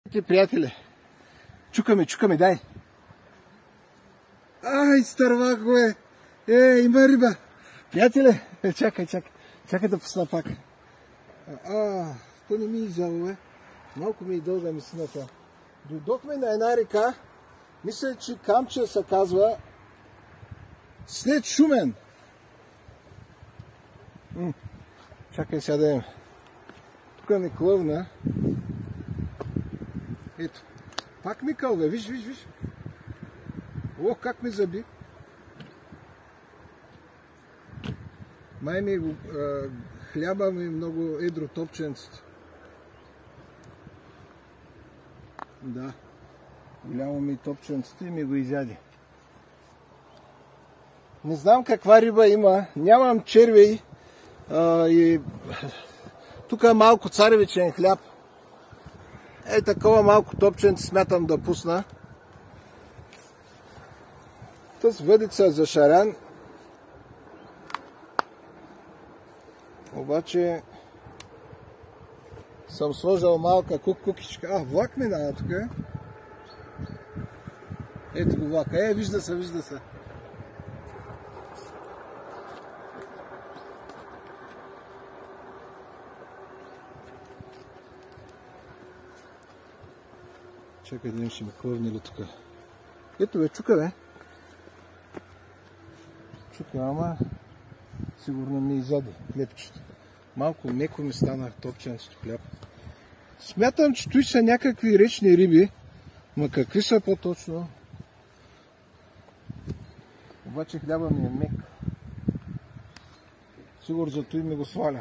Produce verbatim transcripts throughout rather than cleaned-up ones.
Ти, приятели, чукаме, чукаме, дай. Ай, стървах го е. Е, има риба. Приятели, е, чакай, чакай. Чакай да пусна пак. А, то не ми изяло, е. Малко ми и дълга мислената. Дойдохме на една река. Мисля, че Камчия се казва. След Шумен. М чакай сега да имам. Тук ми клъвна. Ето. Пак ми кълга. Виж, виж, виж. О, как ми заби. Май ми го, а, хляба ми много едро топченцето. Да. Голямо ми топченцето и ми го изяде. Не знам каква риба има. Нямам червей. А, и... Тук е малко царевичен хляб. Е, такова малко топченце смятам да пусна. Тъс въдица за шарян. Обаче съм сложил малка кук-кукичка. А, влак минава тук. Ето го влака. Е, вижда се, вижда се. Чакай да им ще ми клъвне ли тук. Ето бе, чука бе. Чука, ама сигурно ми изяде хлебчето. Малко меко ми стана топченцето хляб. Смятам, че той са някакви речни риби. Ма какви са по-точно? Обаче хляба ми е мек. Сигурно за той ми го сваля.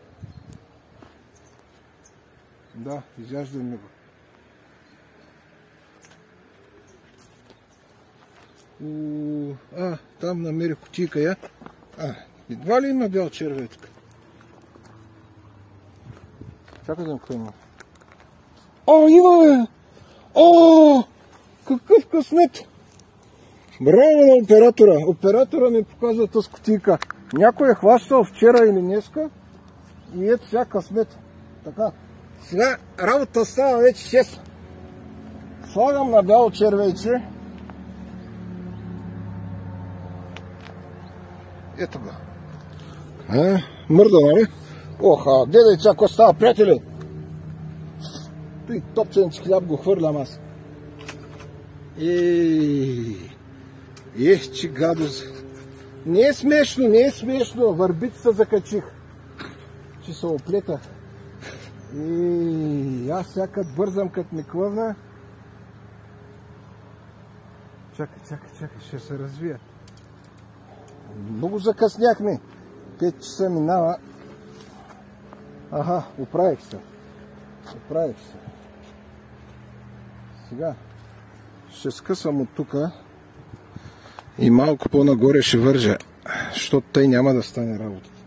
Да, изяжда ми го. У, а, там намерих кутийка я. А, едва ли има бял червей тук? Чакай да има. О, има бе! О, какъв късмет! Браво на оператора! Оператора ми показва тази кутийка. Някой е хващал вчера или днеска и ето сега късмет. Така. Сега работа става вече шест. Слагам на бяло червейче. Ето го. Е, мърда, нали? Оха, гледай сега какво става, приятели! Той топченец хляб го хвърлям аз. Еее, ех, че гадост. Не е смешно, не е смешно. Върбицата закачих. Че се оплетах. Еее, аз сега като бързам, като ми клъвна. Чакай, чакай, чакай, ще се развия. Много закъсняхме. пет часа минава. Аха, оправих се. Оправих се. Сега ще скъсам от тука и малко по-нагоре ще вържа, защото тъй няма да стане работата.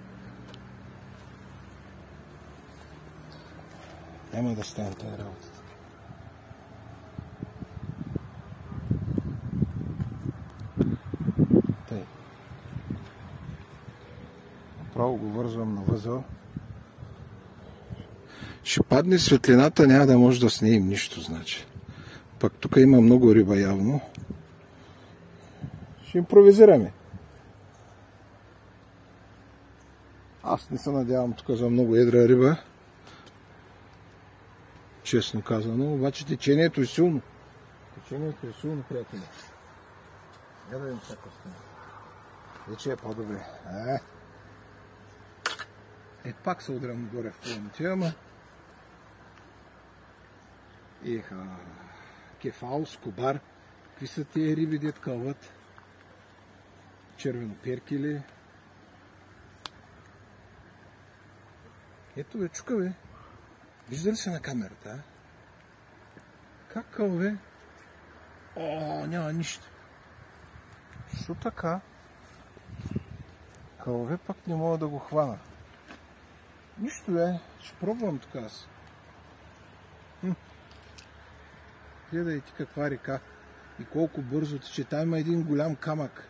Няма да стане тая работата. Тъй. Право го вързвам на възел. Ще падне светлината, няма да може да снеем нищо, значи. Пак тук има много риба явно. Ще импровизираме. Аз не се надявам тук за много едра риба. Честно казано, обаче течението е силно. Течението е силно, приятели. Я да видим всяко стане. Вече е по-добре. Е. Е, пак се удрям горе в планите, ама... Еха... Кефал, скобар. Какви са тия риби, дет кълват? Червеноперкили. Ето бе, чука бе. Вижда ли се на камерата, а? Как кълве? О, няма нищо. Що така? Кълве пък не мога да го хвана. Нищо бе, ще пробвам тук аз. Хм. Гледай ти каква река и колко бързо тече. Там има един голям камък.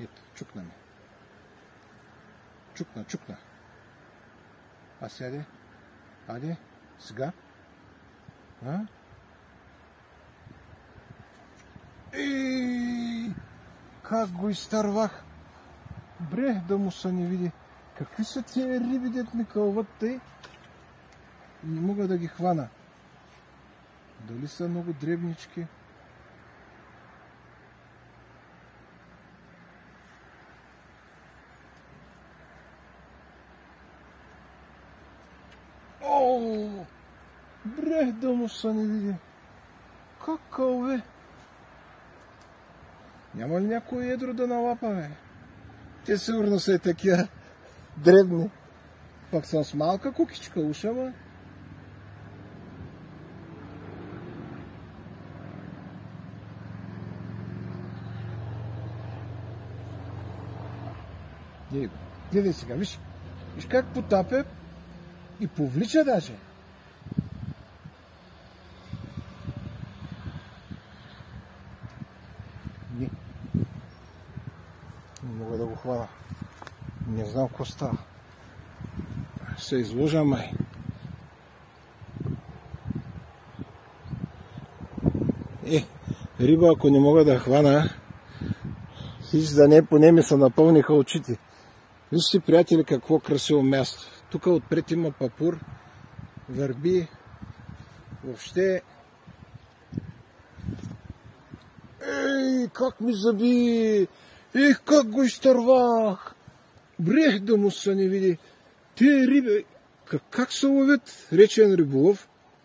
Ето, чукна ми. Чукна, чукна. А сяде. Аде, сега. А? Ей, как го изтървах. Бре, да му се не види. Какви са тия риби, дет ми кълват тъй? Не мога да ги хвана. Дали са много дребнички? О, бре, да му се не види. Как кълве? Няма ли някой едро да налапаме? Те сигурно са и такива дребни. Пак съм с малка кукичка, уша, ма. Гледай сега, виж. Виж как потапя и повлича даже. Не. Не мога да го хвана. Не знам какво става. Се изложа май. Е, риба ако не мога да хвана, хич да не, поне ми се напълниха очите. Вижте, приятели, какво красиво място. Тук отпред има папур, върби, въобще. Ей, как ми заби! Ех, как го изтървах! Брех да му се не види. Те риби, как, как се ловят речен риболов?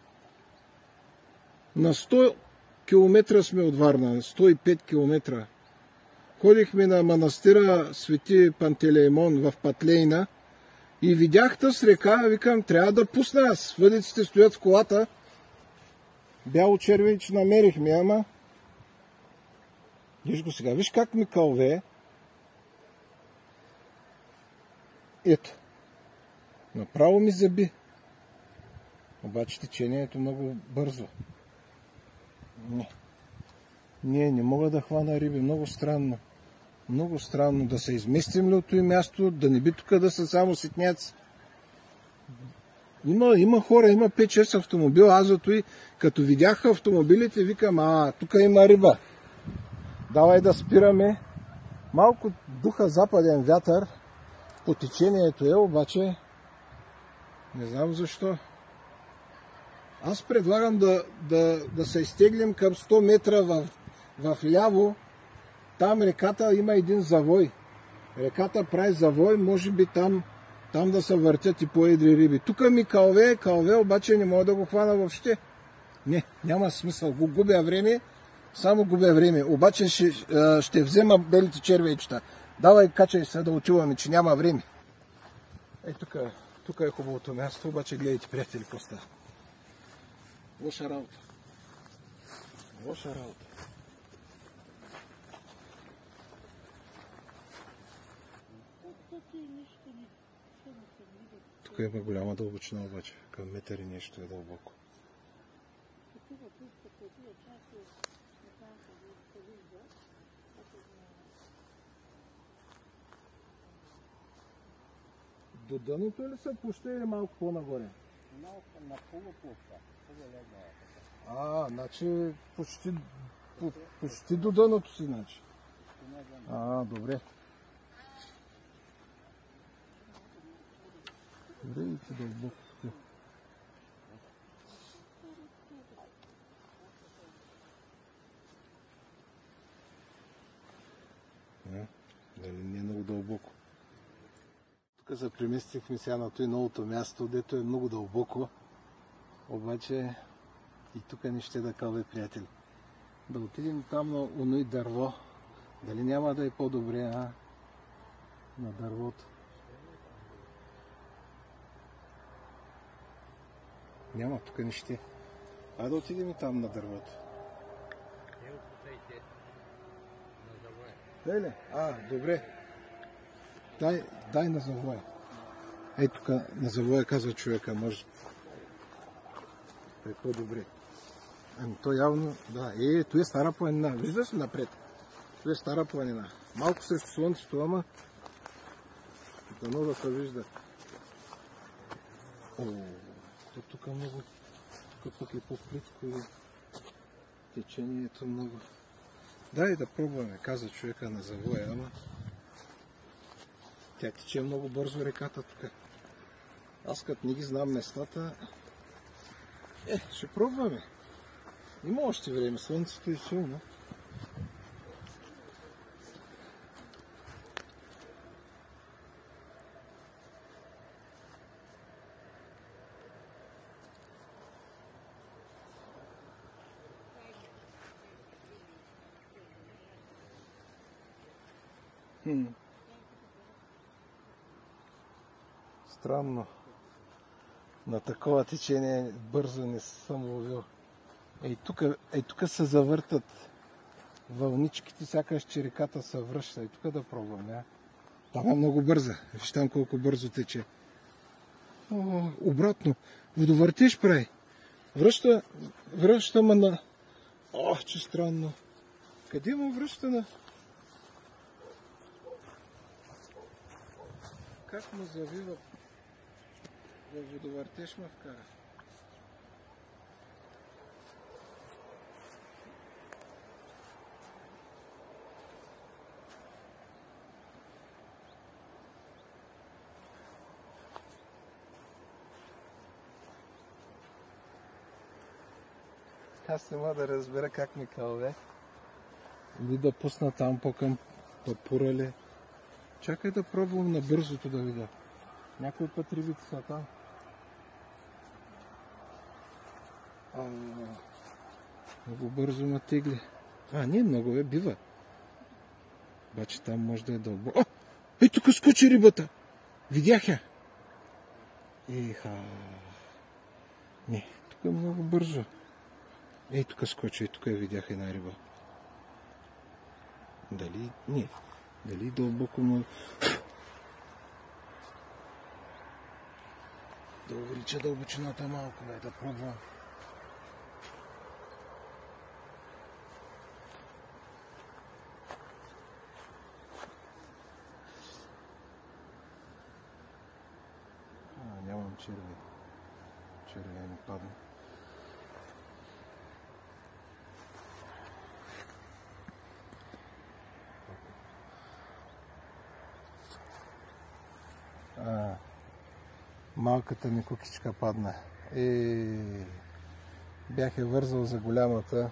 На сто километра сме от Варна, сто и пет километра. Ходихме на манастира Свети Пантелеймон в Патлейна и видях тъс река, викам, трябва да пусна аз. Въдиците стоят в колата. Бяло червенче намерихме, ама. Виж го сега, виж как ми кълве. Ето. Направо ми заби. Обаче течението много бързо. Не. Не, не мога да хвана риби. Много странно. Много странно. Да се изместим ли от това място, да не би тук да са само ситняци. Има, има хора, има пет-шест автомобила. Аз зато и като видях автомобилите, викам, а, тук има риба. Давай да спираме. Малко духа западен вятър. По течението е, обаче не знам защо. Аз предлагам да, да, да се изтеглим към сто метра в, в ляво. Там реката има един завой. Реката прави завой, може би там, там да се въртят и по-едри риби. Тук ми кълве, кълве, обаче не мога да го хвана въобще. Не, няма смисъл. Го губя време, само губя време. Обаче ще, ще взема белите червейчета. Давай, качай се да отиваме, че няма време. Ей, тук, тук е хубавото място, обаче гледайте, приятели, какво става. Лоша работа. Лоша работа. Тук има голяма дълбочина, обаче. Към метър и нещо е дълбоко. До дъното ли се пуща или малко по-нагоре? Малко на полупуща. А, значи почти, по, почти до дъното си, значи. А, добре. Добре, и ти дълбоко. Дали не е много дълбоко? Тук се преместихме сега на това новото място, дето е много дълбоко. Обаче и тук не ще да кълве, приятели. Да отидем там на оно и дърво. Дали няма да е по-добре, а? На дървото. Няма, тук не ще. А да отидем и там на дървото. Дай ли? А, добре. Дай, дай на завоя. Ей, тук на завоя казва човека, може. Е по-добре. Ами то явно, да. Е, то е стара планина. Виждаш ли напред? То е стара планина. Малко срещу слънцето, ама дано да се вижда. О, то тук много, тук пък е по-плитко и течението много. Дай да пробваме, каза човека на завоя, ама тя тече много бързо реката тук. Аз като не ги знам местата, е, ще пробваме. Има още време, слънцето е силно. Хм. Странно. На такова течение бързо не съм ловил. Ей тук, ей тук се завъртат вълничките, сякаш че реката се връща. Ей тук да пробваме. Там е много бърза. Виж там колко бързо тече. О, обратно. Водовъртиш прави. Връща, връща ма на... Ох, че странно. Къде му връща на... Как му завива? Във водовъртеж ме вкара. Аз не мога да разбера как ми кълве. Или да пусна там по-към папурали. Чакай да пробвам на бързото да видя. Някой път рибите са там. А, много бързо ма тегли. А, не много е, бива. Обаче там може да е дълбоко. О! Ей, тук скочи рибата! Видях я! Еха! Не, тук е много бързо. Ей, тук скочи, ей, тук я видях една риба. Дали? Не. Дали дълбоко много... Да увелича дълбочината малко, бе, да пробвам. А, нямам черви. Черви ми падна. А, малката ми кукичка падна. И бях я вързал за голямата.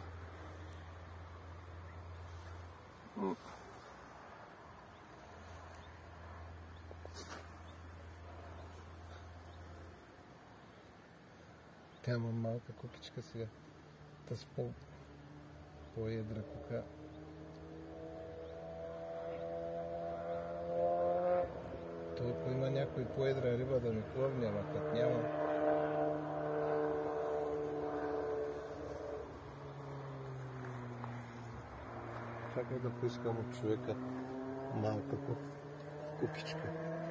Тя има малка кукичка сега. Та с по по-едра кука. Той ако има някой по-едра риба да ми клъвне, ама като няма. Чакай да поискам от човека малка кукичка.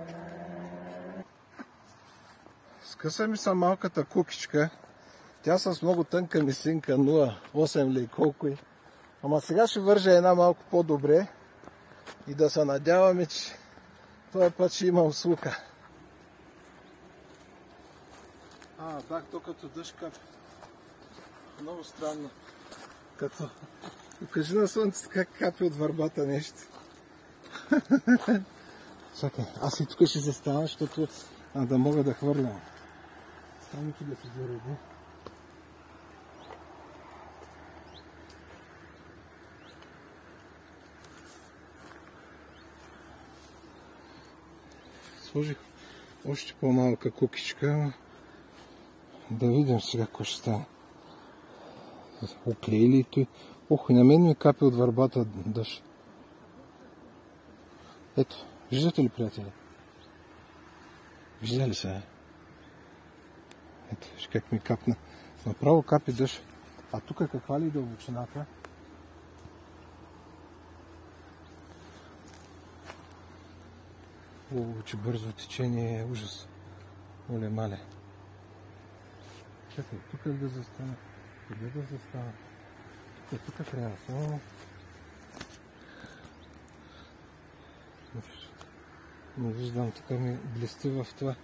Скъса ми са малката кукичка. Тя с много тънка мисинка, нула цяло осем ли колко е. Ама сега ще вържа една малко по-добре и да се надяваме, че този път ще имам слука. А, так, то като дъжд капи. Много странно. Като... Кажи на слънцето как капи от върбата нещо. Чакай, аз и тук ще се стана, защото а, да мога да хвърлям. Стани ти да се зареди. Сложих още по-малка кукичка. Да видим сега какво ще стане. Оклеили и той. Ох, и на мен ми капи от върбата дъжд. Ето, виждате ли, приятели? Вижда ли се? Ето, виж как ми капна. Направо капи дъжд. А тук каква ли е дълбочината? О, че бързо течение е ужас. Оле, мале. Чакай, тук да застана. Къде да застана? Тук, тук трябва. О. Не виждам, тук ми блести в това.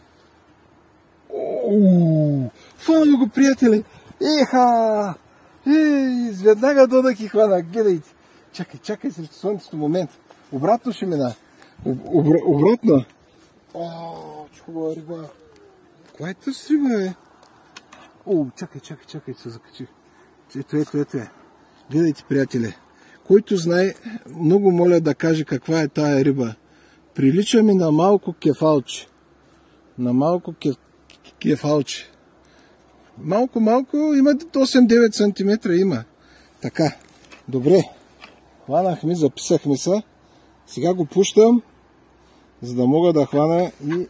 Ооо! Хвана го, приятели! Еха! Ей, изведнага додах и хвана, гледайте! Чакай, чакай срещу слънцето, момент. Обратно ще мина. Обра... Обратно. О, хубава риба. Коя е тази риба, е? О, чакай, чакай, чакай, се закачих. Ето, ето, ето е. Гледайте, приятели. Който знае, много моля да каже каква е тая риба. Прилича ми на малко кефалче. На малко кеф... кефалче. Малко, малко, има осем-девет сантиметра има. Така, добре. Хванахме, записахме се. Сега го пущам, за да мога да хвана и...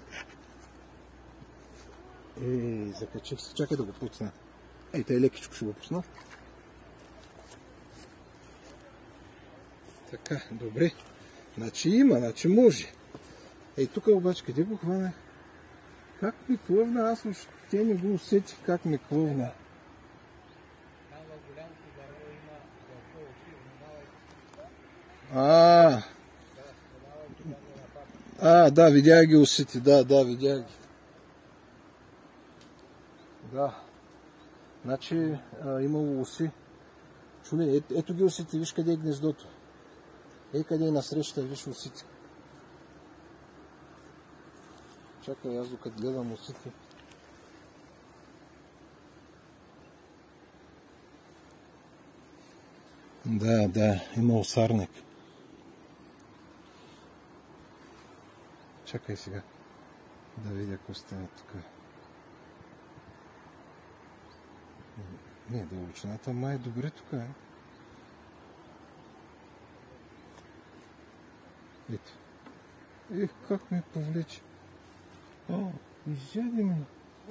Ей, закачих се. Чакай да го пусна. Ей, тъй лекичко ще го пусна. Така, добре. Значи има, значи може. Ей, тук обаче, къде го хвана? Как ми клъвна? Аз въобще не го усетих как ми клъвна. А, а, да, видях ги усети, да, да, видях ги. Да, значи а, имало уси. Чули, ето, ето ги усети, виж къде е гнездото. Ей, къде е насреща, виж усети. Чакай, аз докато гледам усети. Да, да, има осарник. Чакай сега да видя какво става тук. Не, дълбочината май е добре тук, е. Ето. Ех, как ме повлече. О, изяде ме.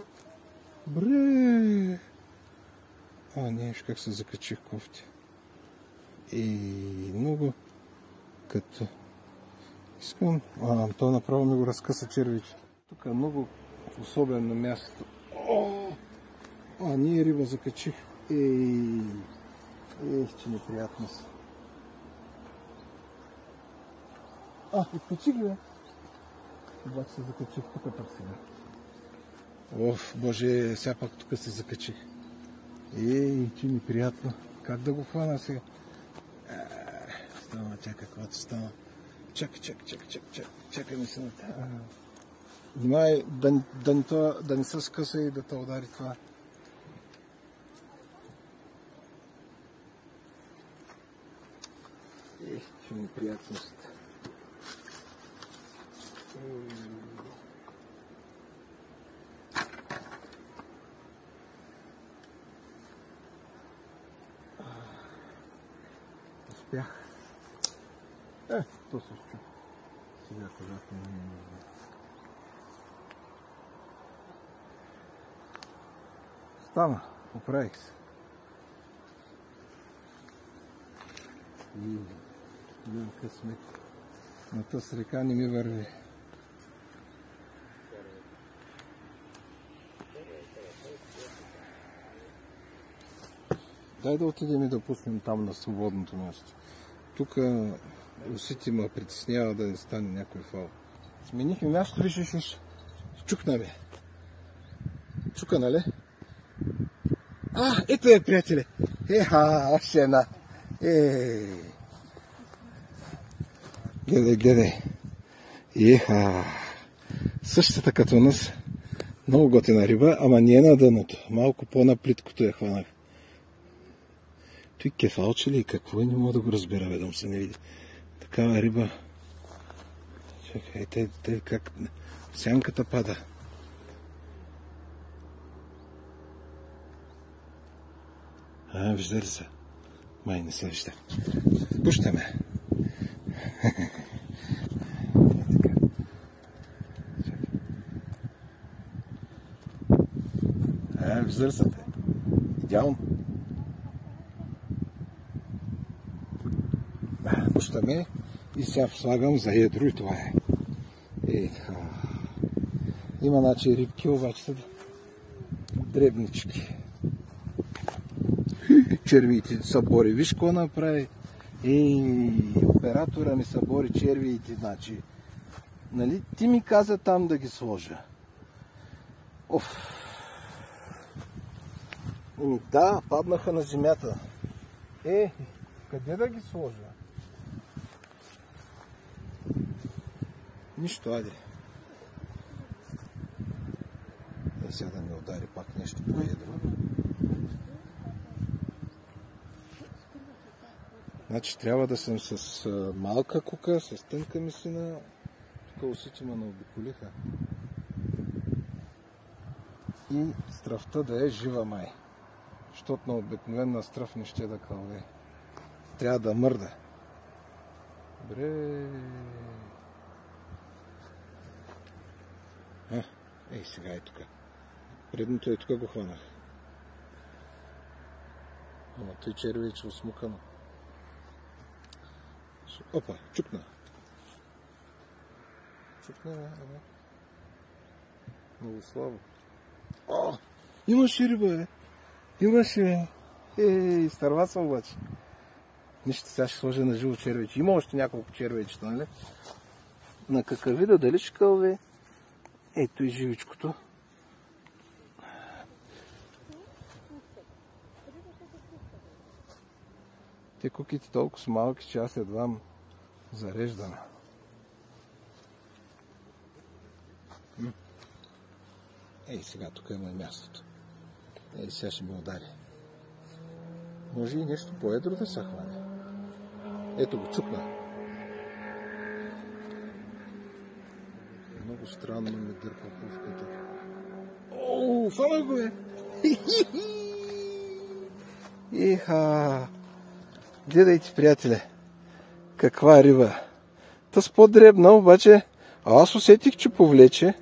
Бре. А, не, виж как се закачих кофти. И много като... Искам... А, то направо ми го разкъса червич. Тук е много особено място. О! А, ние риба закачих. Ей! Ех, че неприятно са. А, изкачих ли, бе? Обаче се закачих тук пък сега. Оф, боже, сега пак тук се закачих. Ей, че неприятно. Как да го хвана сега? Става, чакай, каквото става. Чакай, чакай, чакай, чакай, чакай, чакай ми се на това. Внимай, да, да, да, да не се скъса и да те удари това. Ех, че неприятност. Успях. Е, то се чу. Сега, когато не е нужно. Стана, поправих се. И имам късмет. На тази река не ми върви. Дай да отидем и да пуснем там на свободното място. Тук усети ме притеснява да не стане някой фал. Сменихме място, виж, виж, виж. Чукна ме. Чука, нали? А, ето е, приятели. Еха, още една. Ей. Гледай, гледай. Еха. Същата като нас. Много готина риба, ама не е на дъното. Малко по-наплиткото я хванах. Той кефалче ли и какво е, не мога да го разбера, ведом се не види. Такава риба. Чакай, те, те как сянката пада. А, вижда ли се? Май не се вижда. Пущаме. А, вижда ли се те? Идеално. Пущаме и сега слагам за ядро и това е. Е, така. Има начи рибки, обаче са дребнички. Червите са бори. Виж какво направи. Ей, оператора ми събори червиите, значи. Нали, ти ми каза там да ги сложа. Оф. Ами да, паднаха на земята. Е, къде да ги сложа? Нищо, айде. Е, сега да ми удари пак нещо по-едро. Значи трябва да съм с а, малка кука, с тънка месина. Тук усите ме наобиколиха. И стръвта да е жива май. Защото на обикновена стръв не ще да кълве. Трябва да мърда. Добре. А, ей сега е тук. Предното е тук го хванах. Ама той червейче усмукано. Опа, чукна. Чукна, ама. Много слабо. О, имаше риба, е. Имаше. Ей, изтърва съм обаче. Нищо, сега ще сложа на живо червейче. Има още няколко червейчета, нали? На какъв вида, дали ще кълве? Ето и живичкото. Те куките толкова са малки, че аз едва зареждам. Ей, сега тук има и мястото. Ей, сега ще ме удари. Може и нещо по-едро да се хване. Ето го, чукна. Много странно ми дърпа пувката. Оу, фана го е! Иха! Гледайте, приятеле, каква риба. Та с по-дребна, обаче, аз усетих, че повлече.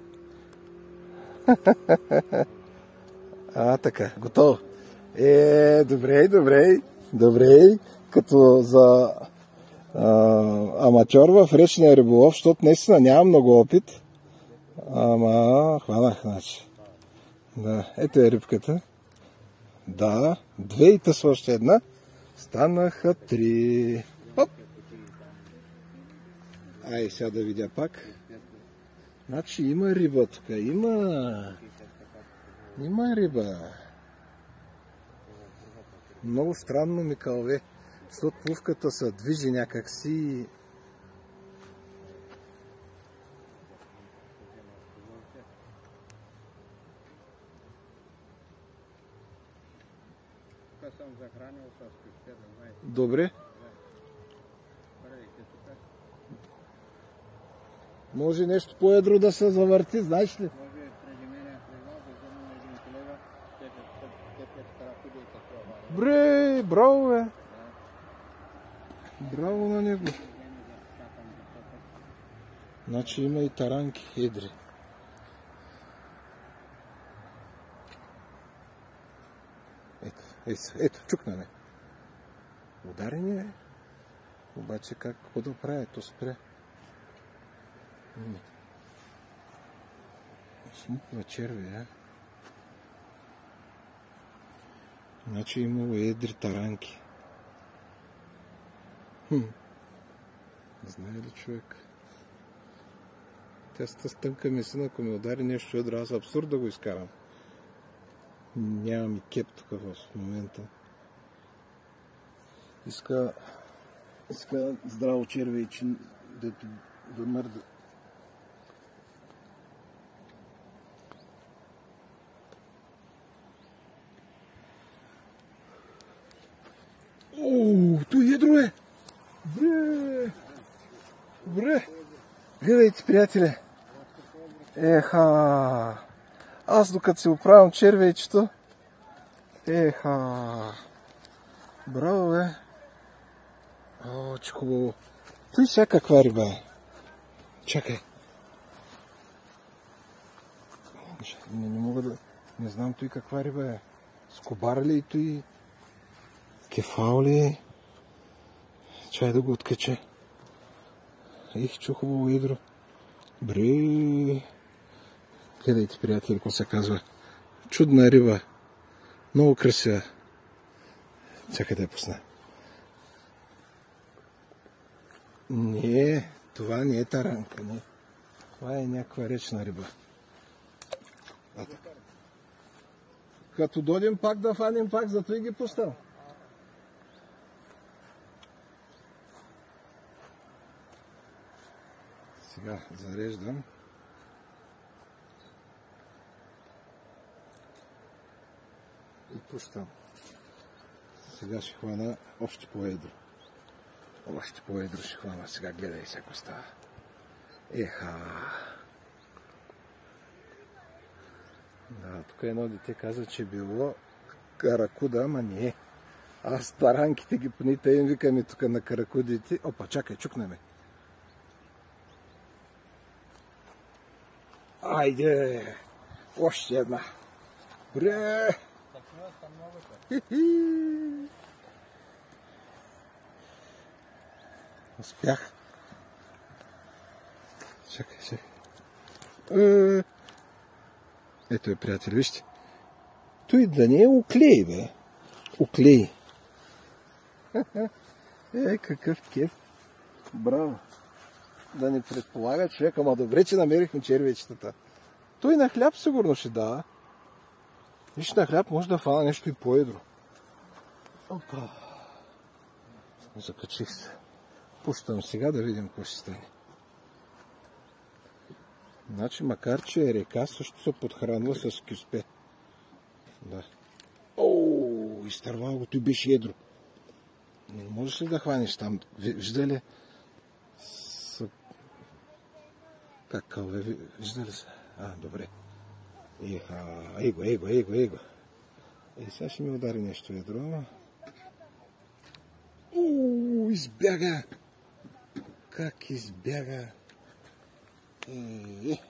А, така, готово. Е, добре, добре, добре, като за а, аматьор в речния риболов, защото наистина нямам много опит. Ама, хванах, значи. Да, ето е рибката. Да, две и тъс още една. Станаха три. Оп! Ай, сега да видя пак. Значи има риба тук. Има. Има риба. Много странно ми кълве. Защото плувката се движи някакси. Съм захранил с пищета, знаете. Добре. Може нещо по-едро да се завърти, знаеш ли? Може преди мене влезал, да вземем един колега, те пет каракуди и такова. Бре, браво бе. Браво на него. Значи има и таранки едри. Ето, ето, ето, чукна ме. Ударен е. Обаче как, какво да прави? То спре. Смуква черви, а? Значи имало едри таранки. Хм. Знае ли човек? Тя с тънка месина, ако ми удари нещо едро, аз абсурд да го изкарам. Нямам и кеп тук в момента. Иска, иска здраво червейче, дето да мърда. Ооо, той едро е! Бре! Бре! Гледайте, приятели! Еха! Аз докато си оправям червейчето, еха! Браво, бе! О, че хубаво! Той сега каква риба е? Чакай! Не, не мога да... Не знам той каква риба е. Скобар ли и той? Кефал ли е? Чай да го откача. Ех, че хубаво едро. Бре! Гледайте, приятели, какво се казва. Чудна риба. Много красива. Чакай да я пусна. Не, това не е таранка, не. Това е някаква речна риба. А, като дойдем пак да фанем пак, зато и ги поставям. Сега зареждам. И пущам. Сега ще хвана още по-едро. Още по-едро ще хвана. Сега гледай всяко става. Еха! Да, тук едно дете каза, че било каракуда, ама не е. Аз таранките ги поните им викаме тук на каракудите. Опа, чакай, чукна ме. Айде! Още една. Бре! Успях. Чакай, чакай. Ето е, приятели, вижте. Той да не е оклей, бе. Оклей. Е, какъв кеф. Браво. Да не предполага човек, ама добре, че намерихме червечетата. Той на хляб сигурно ще дава. Виж, на хляб може да фана нещо и по-едро. Опа. Закачих се. Пущам сега да видим какво ще стане. Значи, макар че е река, също се подхранва с кюспе. Да. Ооо, изтървал го, той беше едро. Не можеш ли да хванеш там? Виждали? С... Как кълве? Виждали се? А, добре. Еха, его, его, его, его. Е, сега ще ми удари нещо едро. Ооо, избяга! Как избяга? Е,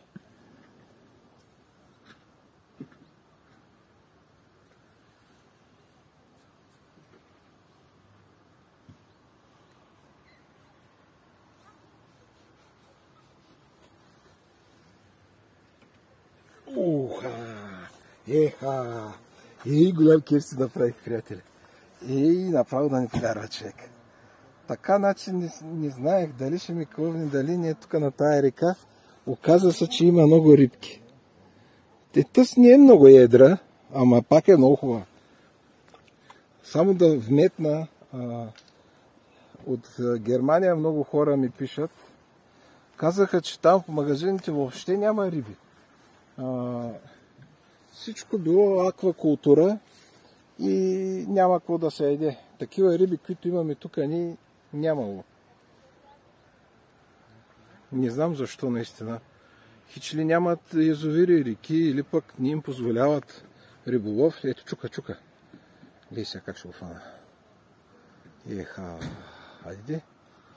Уха! Еха! Ей, голям кеф си направих, приятели. Ей, направо да ни повярва човек. Така, значи, не, не знаех дали ще ми клъвне, дали не е тук на тая река. Оказва се, че има много рибки. Тъс не е много едра, ама пак е много хубава. Само да вметна, а, от Германия много хора ми пишат. Казаха, че там в магазините въобще няма риби. А, всичко било аквакултура и няма какво да се яде. Такива риби, които имаме тук, ни нямало. Не знам защо наистина. Хич ли нямат язовири, реки, или пък не им позволяват риболов. Ето, чука, чука. Гледай сега как ще го фана. Еха, хайде. Ей,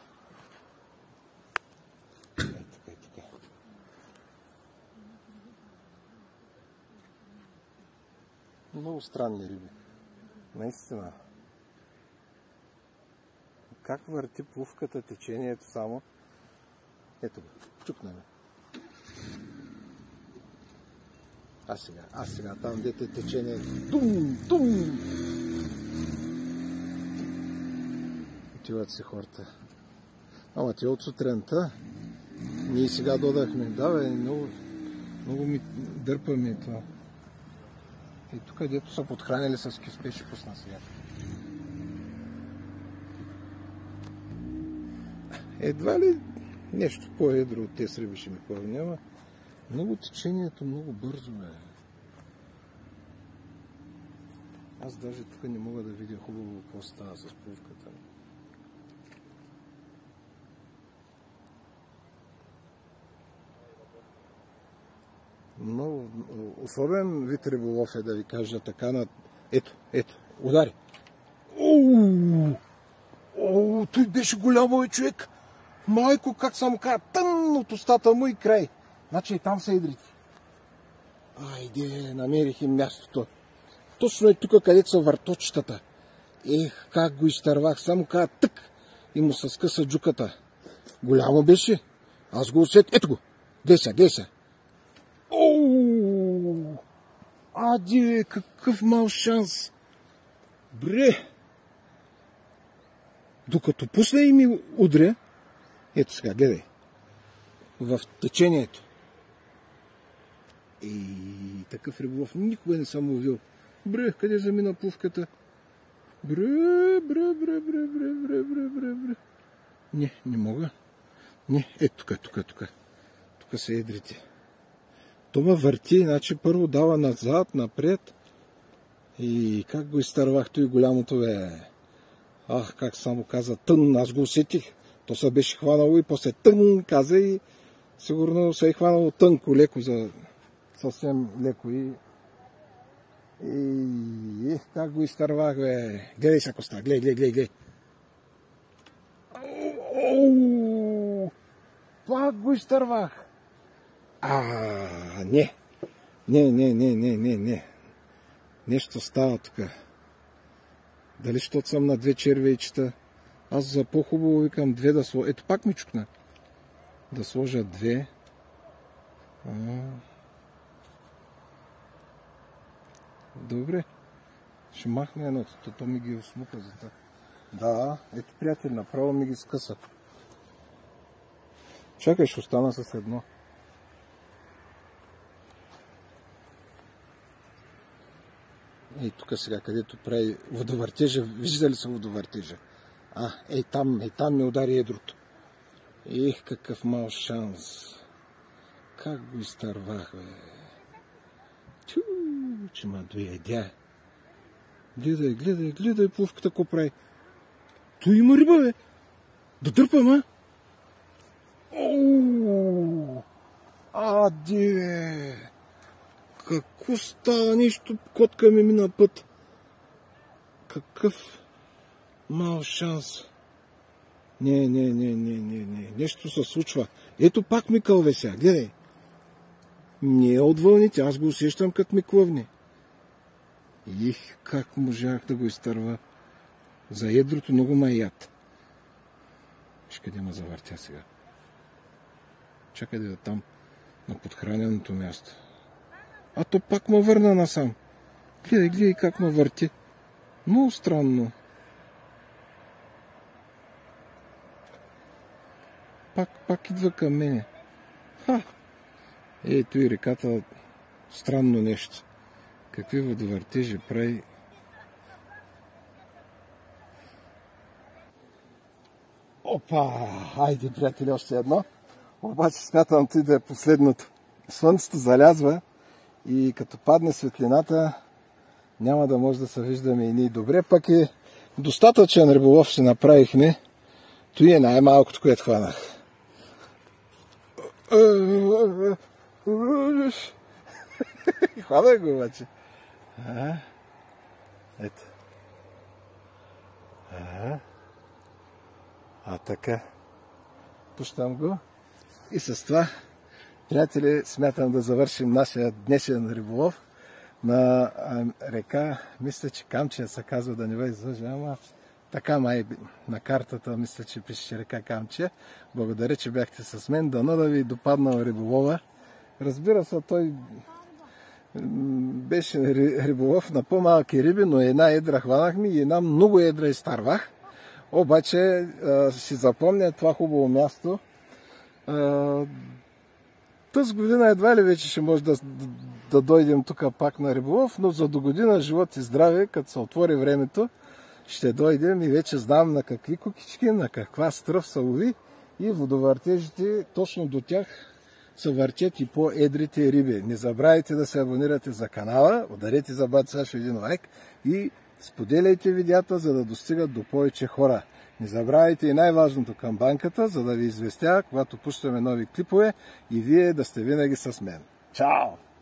така, ей, така. Много странни риби. Наистина. Как върти плувката течението само? Ето го, чукнаме. А сега, а сега, там дете течение. Тум, тум! Отиват си хората. Ама ти от сутринта. Ние сега додахме. Да, бе, много, много ми дърпаме това. И тук, дето са подхранили с кюспе, ще пусна сега. Едва ли нещо по-едро от тези риби ще ми плавнява. Много течението, много бързо е. Аз даже тук не мога да видя хубаво какво става с плувката. Много особен вид риболов е, да ви кажа така на... Ето, ето, удари. Ооо! Ооо, той беше голямо, е, човек! Майко, как съм каза, тън от устата му и край. Значи и там са едрите. Айде, намерих им мястото. Точно е тук, където са върточетата. Ех, как го изтървах, само каза тък и му се скъса джуката. Голямо беше. Аз го усет. Ето го. Гледай сега, гледай сега. Ооо! Ади, какъв мал шанс. Бре! Докато пусна и ми удря, Ето сега, гледай. В течението. И такъв риболов никога не съм ловил. Бре, къде замина пувката? Бре, бре, бре, бре, бре, бре, бре, бре, бре. Не, не мога. Не, ето тук, тук, тук. Тук са едрите. То ме върти, значи първо дава назад, напред. И как го изтървах той голямото, бе. Ах, как само каза тън, аз го усетих. То се беше хванало и после тън каза и сигурно се е хванало тънко, леко, за съвсем леко и... И... как го изтървах, бе. Гледай са коста, гледай, гледай, гледай. Оу! Пак го изтървах. А, не. Не, не, не, не, не, не. Нещо става тук. Дали защото съм на две червейчета? Аз за по-хубаво викам две да сложа. Ето пак ми чукна. Да сложа две. А. Добре. Ще махна едно. То ми ги осмука за това. Да, ето приятел, направо ми ги скъса. Чакай, ще остана с едно. Ей, тук сега, където прави водовъртежа, виждали са водовъртежа? А, ей там, ей там ми удари едрото. Ех, какъв мал шанс. Как го изтървах, бе. Тю, че ма доядя. Гледай, гледай, гледай плувката ко прави. Той има риба, бе. Да дърпам, а? Оу! Ади, бе. Какво става? Нещо, котка ми мина път. Какъв мал шанс. Не, не, не, не, не, не. Нещо се случва. Ето пак ми кълве сега. Гледай. Не е от вълните. Аз го усещам като ми клъвне. Их, как можах да го изтърва. За едрото много ма яд. Виж къде ме завъртя сега. Чакай да е там на подхраненото място. А то пак ме върна насам. Гледай, гледай как ме върти. Много странно. Пак, пак идва към мене. Ха! Ето и реката. Странно нещо. Какви водовъртежи прави. Опа! Айде, приятели, още едно. Обаче смятам ти да е последното. Слънцето залязва и като падне светлината, няма да може да се виждаме и ние добре. Пък е достатъчен риболов ще направихме. Той е най-малкото, което хванах. Хванах го обаче. А, ето. А, а така. Пущам го. И с това, приятели, смятам да завършим нашия днешен риболов на река, мисля, че Камчия се казва, да не ме излъжа, ама така май на картата, мисля, че пише река Камчия. Благодаря, че бяхте с мен. Дано да ви допаднал риболова. Разбира се, той беше риболов на по-малки риби, но една едра хванахме и една много едра изтарвах. Обаче си запомня това хубаво място. Тъс година едва ли вече ще може да, да, да дойдем тук пак на риболов, но за до година живот и здраве, като се отвори времето, ще дойдем и вече знам на какви кукички, на каква стръв са лови и водовъртежите, точно до тях се въртят и по-едрите риби. Не забравяйте да се абонирате за канала, ударете за бат Сашо един лайк и споделяйте видеята, за да достигат до повече хора. Не забравяйте и най-важното камбанката, за да ви известя, когато пущаме нови клипове и вие да сте винаги с мен. Чао!